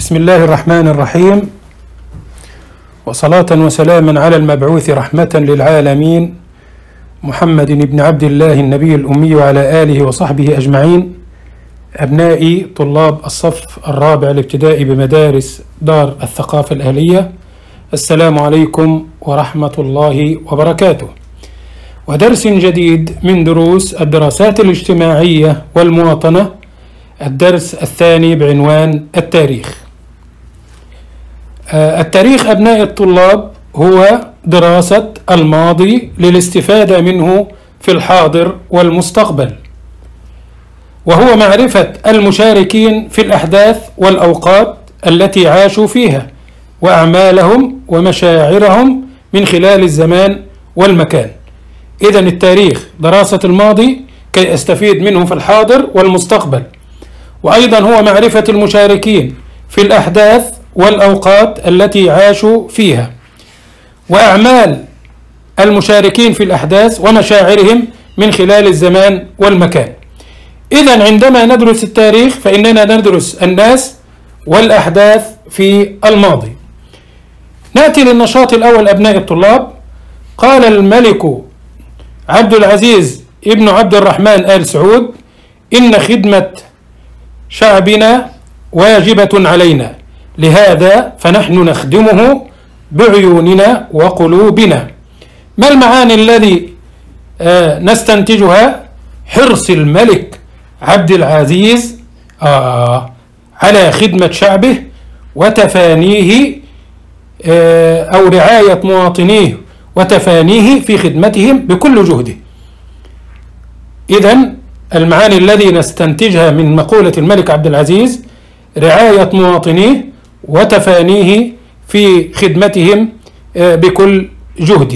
بسم الله الرحمن الرحيم، وصلاة وسلاما على المبعوث رحمة للعالمين محمد بن عبد الله النبي الأمي وعلى آله وصحبه أجمعين. أبنائي طلاب الصف الرابع الابتدائي بمدارس دار الثقافة الأهلية، السلام عليكم ورحمة الله وبركاته، ودرس جديد من دروس الدراسات الاجتماعية والمواطنة، الدرس الثاني بعنوان التاريخ. التاريخ أبناء الطلاب هو دراسة الماضي للاستفادة منه في الحاضر والمستقبل، وهو معرفة المشاركين في الأحداث والأوقات التي عاشوا فيها وأعمالهم ومشاعرهم من خلال الزمان والمكان. إذن التاريخ دراسة الماضي كي أستفيد منه في الحاضر والمستقبل، وأيضا هو معرفة المشاركين في الأحداث والأوقات التي عاشوا فيها وأعمال المشاركين في الأحداث ومشاعرهم من خلال الزمان والمكان. إذن عندما ندرس التاريخ فإننا ندرس الناس والأحداث في الماضي. نأتي للنشاط الأول أبناء الطلاب. قال الملك عبد العزيز ابن عبد الرحمن آل سعود: إن خدمة شعبنا واجبة علينا، لهذا فنحن نخدمه بعيوننا وقلوبنا. ما المعاني الذي نستنتجها؟ حرص الملك عبد العزيز على خدمة شعبه وتفانيه أو رعاية مواطنيه وتفانيه في خدمتهم بكل جهده. إذن المعاني الذي نستنتجها من مقولة الملك عبد العزيز: رعاية مواطنيه وتفانيه في خدمتهم بكل جهده.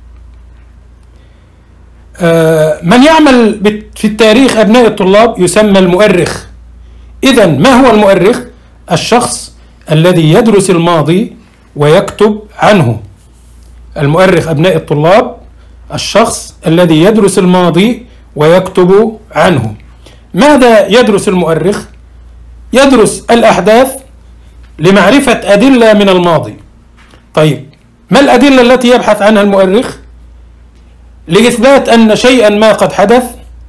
من يعمل في التاريخ أبناء الطلاب يسمى المؤرخ. إذن ما هو المؤرخ؟ الشخص الذي يدرس الماضي ويكتب عنه. المؤرخ أبناء الطلاب الشخص الذي يدرس الماضي ويكتب عنه. ماذا يدرس المؤرخ؟ يدرس الأحداث لمعرفة أدلة من الماضي. طيب، ما الأدلة التي يبحث عنها المؤرخ؟ لإثبات أن شيئا ما قد حدث.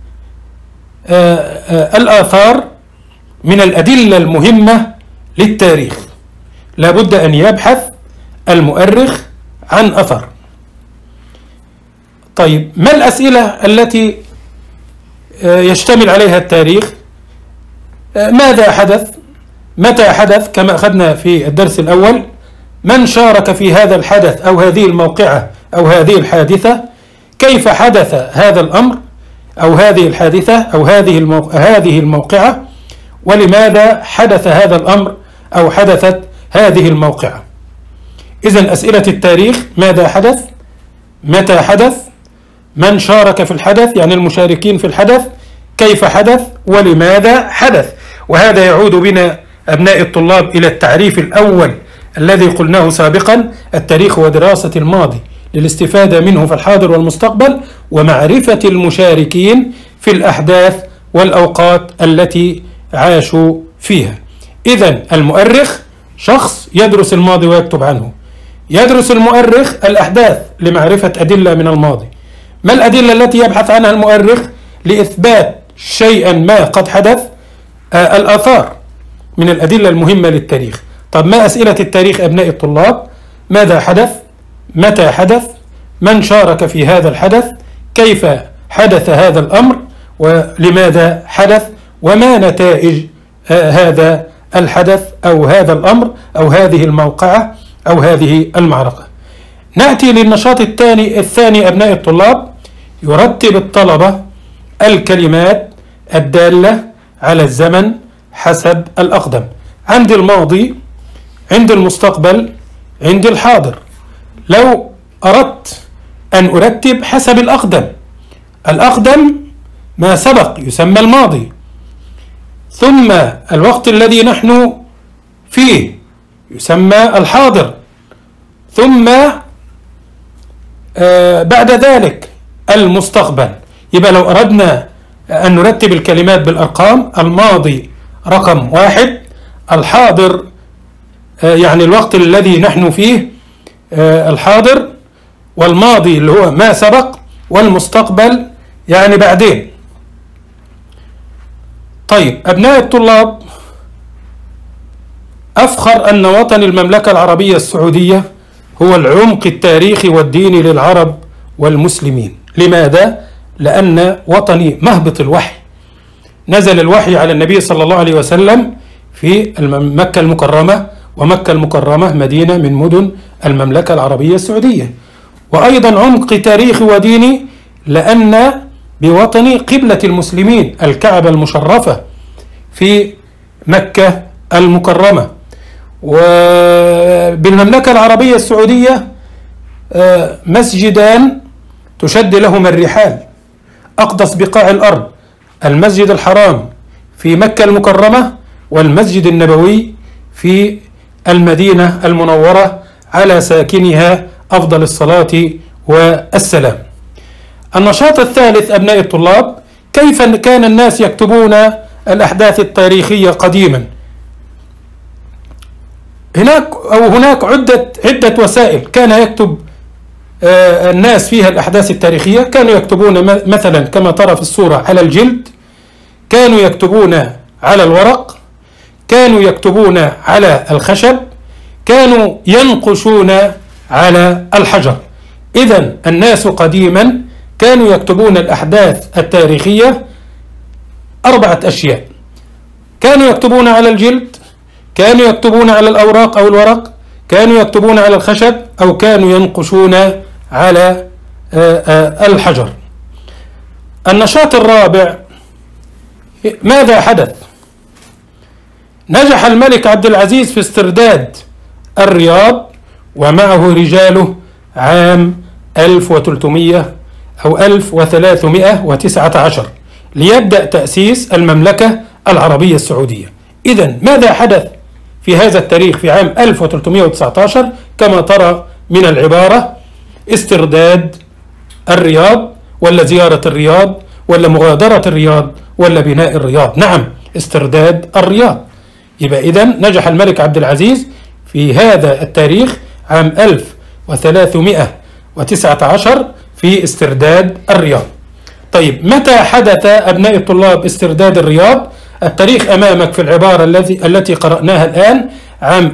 الآثار من الأدلة المهمة للتاريخ، لا بد أن يبحث المؤرخ عن أثر. طيب، ما الأسئلة التي يشتمل عليها التاريخ؟ ماذا حدث؟ متى حدث؟ كما أخذنا في الدرس الأول. من شارك في هذا الحدث أو هذه الموقعة أو هذه الحادثة؟ كيف حدث هذا الأمر أو هذه الحادثة أو هذه الموقعة؟ ولماذا حدث هذا الأمر أو حدثت هذه الموقعة؟ إذن أسئلة التاريخ: ماذا حدث؟ متى حدث؟ من شارك في الحدث يعني المشاركين في الحدث؟ كيف حدث؟ ولماذا حدث؟ وهذا يعود بنا أبناء الطلاب إلى التعريف الأول الذي قلناه سابقا: التاريخ هو دراسة الماضي للاستفادة منه في الحاضر والمستقبل ومعرفة المشاركين في الأحداث والأوقات التي عاشوا فيها. إذن المؤرخ شخص يدرس الماضي ويكتب عنه. يدرس المؤرخ الأحداث لمعرفة أدلة من الماضي. ما الأدلة التي يبحث عنها المؤرخ؟ لإثبات شيئا ما قد حدث. الآثار من الأدلة المهمة للتاريخ. طب ما أسئلة التاريخ أبناء الطلاب؟ ماذا حدث؟ متى حدث؟ من شارك في هذا الحدث؟ كيف حدث هذا الأمر؟ ولماذا حدث؟ وما نتائج هذا الحدث أو هذا الأمر أو هذه الموقعة أو هذه المعركة. نأتي للنشاط الثاني أبناء الطلاب. يرتب الطلبة الكلمات الدالة على الزمن حسب الأقدم. عندي الماضي، عندي المستقبل، عندي الحاضر. لو أردت أن أرتب حسب الأقدم، الأقدم ما سبق يسمى الماضي، ثم الوقت الذي نحن فيه يسمى الحاضر، ثم بعد ذلك المستقبل. يبقى لو أردنا أن نرتب الكلمات بالأرقام: الماضي رقم 1، الحاضر يعني الوقت الذي نحن فيه الحاضر، والماضي اللي هو ما سبق، والمستقبل يعني بعدين. طيب أبناء الطلاب، أفخر أن وطن المملكة العربية السعودية هو العمق التاريخي والديني للعرب والمسلمين. لماذا؟ لأن وطني مهبط الوحي، نزل الوحي على النبي صلى الله عليه وسلم في مكة المكرمة، ومكة المكرمة مدينة من مدن المملكة العربية السعودية. وأيضا عمق تاريخي وديني لأن بوطني قبلة المسلمين الكعبة المشرفة في مكة المكرمة. وبالمملكة العربية السعودية مسجدان تشد لهما الرحال، أقدس بقاع الأرض، المسجد الحرام في مكة المكرمة، والمسجد النبوي في المدينة المنورة على ساكنها أفضل الصلاة والسلام. النشاط الثالث أبناء الطلاب، كيف كان الناس يكتبون الأحداث التاريخية قديما؟ هناك عدة وسائل كان يكتب الناس فيها الأحداث التاريخية. كانوا يكتبون مثلا كما ترى في الصورة على الجلد، كانوا يكتبون على الورق، كانوا يكتبون على الخشب، كانوا ينقشون على الحجر. إذن الناس قديما كانوا يكتبون الأحداث التاريخية 4 أشياء: كانوا يكتبون على الجلد، كانوا يكتبون على الأوراق أو الورق، كانوا يكتبون على الخشب، أو كانوا ينقشون على الحجر. النشاط الرابع، ماذا حدث؟ نجح الملك عبد العزيز في استرداد الرياض ومعه رجاله عام 1300 أو 1319 ليبدأ تأسيس المملكة العربية السعودية. إذن ماذا حدث في هذا التاريخ في عام 1319؟ كما ترى من العبارة: استرداد الرياض، ولا زيارة الرياض، ولا مغادرة الرياض، ولا بناء الرياض؟ نعم، استرداد الرياض. يبقى إذن نجح الملك عبد العزيز في هذا التاريخ عام 1319 في استرداد الرياض. طيب متى حدث أبناء الطلاب استرداد الرياض؟ التاريخ أمامك في العبارة التي قرأناها الآن، عام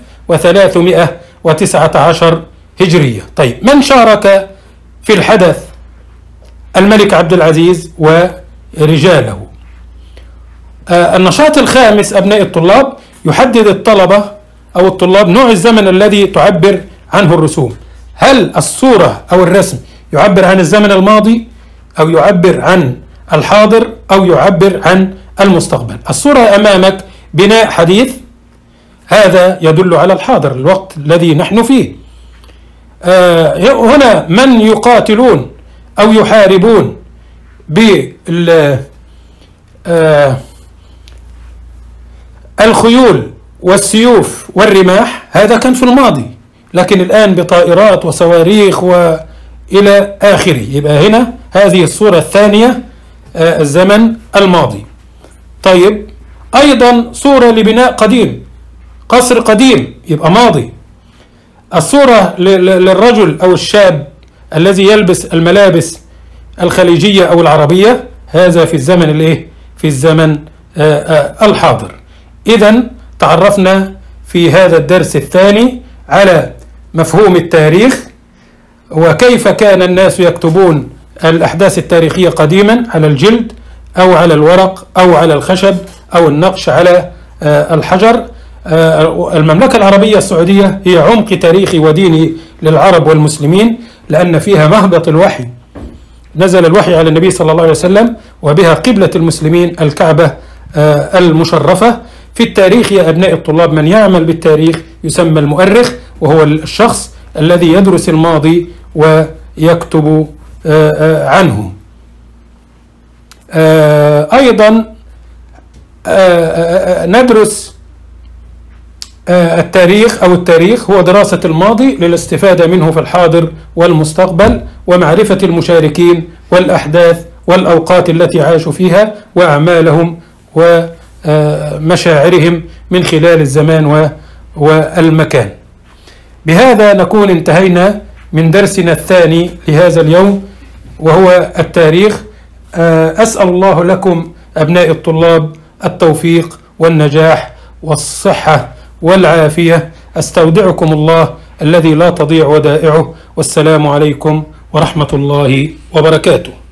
1319 هجرية. طيب من شارك في الحدث؟ الملك عبد العزيز ورجاله. النشاط الخامس أبناء الطلاب، يحدد الطلبة أو الطلاب نوع الزمن الذي تعبر عنه الرسوم. هل الصورة أو الرسم يعبر عن الزمن الماضي، أو يعبر عن الحاضر، أو يعبر عن المستقبل؟ الصورة أمامك بناء حديث، هذا يدل على الحاضر، الوقت الذي نحن فيه. هنا من يقاتلون أو يحاربون بالخيول والسيوف والرماح، هذا كان في الماضي، لكن الآن بطائرات وصواريخ وإلى آخره. يبقى هنا هذه الصورة الثانية، الزمن الماضي. طيب أيضا صورة لبناء قديم، قصر قديم، يبقى ماضي. الصورة للرجل أو الشاب الذي يلبس الملابس الخليجية أو العربية، هذا في الزمن الايه؟ في الزمن الحاضر. إذن تعرفنا في هذا الدرس الثاني على مفهوم التاريخ، وكيف كان الناس يكتبون الأحداث التاريخية قديما على الجلد أو على الورق أو على الخشب أو النقش على الحجر. المملكة العربية السعودية هي عمق تاريخي وديني للعرب والمسلمين، لأن فيها مهبط الوحي، نزل الوحي على النبي صلى الله عليه وسلم، وبها قبلة المسلمين الكعبة المشرفة. في التاريخ يا أبناء الطلاب من يعمل بالتاريخ يسمى المؤرخ، وهو الشخص الذي يدرس الماضي ويكتب عنه. أيضا ندرس التاريخ، أو التاريخ هو دراسة الماضي للاستفادة منه في الحاضر والمستقبل، ومعرفة المشاركين والأحداث والأوقات التي عاشوا فيها وأعمالهم ومشاعرهم من خلال الزمان والمكان. بهذا نكون انتهينا من درسنا الثاني لهذا اليوم وهو التاريخ. أسأل الله لكم أبناء الطلاب التوفيق والنجاح والصحة والعافية. أستودعكم الله الذي لا تضيع ودائعه، والسلام عليكم ورحمة الله وبركاته.